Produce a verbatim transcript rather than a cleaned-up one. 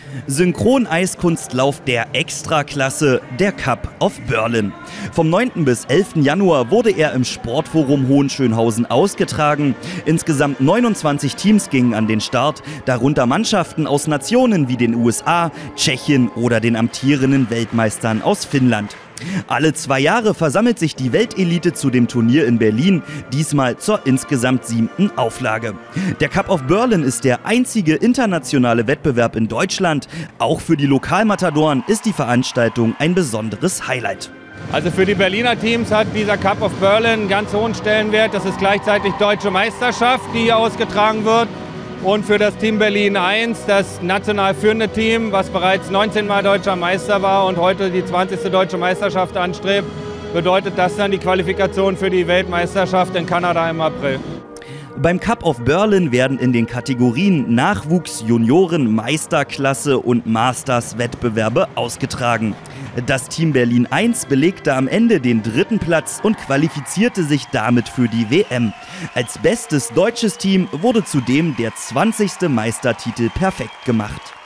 Synchron-Eiskunstlauf der Extraklasse, der Cup of Berlin. Vom neunten bis elften Januar wurde er im Sportforum Hohenschönhausen ausgetragen. Insgesamt neunundzwanzig Teams gingen an den Start, darunter Mannschaften aus Nationen wie den U S A, Tschechien oder den amtierenden Weltmeistern aus Finnland. Alle zwei Jahre versammelt sich die Weltelite zu dem Turnier in Berlin, diesmal zur insgesamt siebten Auflage. Der Cup of Berlin ist der einzige internationale Wettbewerb in Deutschland. Auch für die Lokalmatadoren ist die Veranstaltung ein besonderes Highlight. Also für die Berliner Teams hat dieser Cup of Berlin einen ganz hohen Stellenwert. Das ist gleichzeitig deutsche Meisterschaft, die hier ausgetragen wird. Und für das Team Berlin eins, das national führende Team, was bereits neunzehn Mal deutscher Meister war und heute die zwanzigste deutsche Meisterschaft anstrebt, bedeutet das dann die Qualifikation für die Weltmeisterschaft in Kanada im April. Beim Cup of Berlin werden in den Kategorien Nachwuchs, Junioren, Meisterklasse und Masters-Wettbewerbe ausgetragen. Das Team Berlin eins belegte am Ende den dritten Platz und qualifizierte sich damit für die W M. Als bestes deutsches Team wurde zudem der zwanzigste Meistertitel perfekt gemacht.